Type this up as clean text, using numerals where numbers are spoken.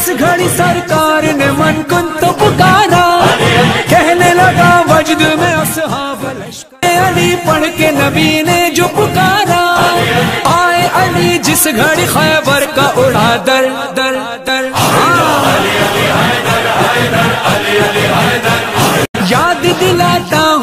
जिस घड़ी सरकार ने मन कुन तो पुकारा, कहने लगा वजद में असहाब लश्कर अली पढ़ के नबी ने जो पुकारा। आए अली जिस घड़ी खैबर का उड़ा दर दर दर, याद दिलाता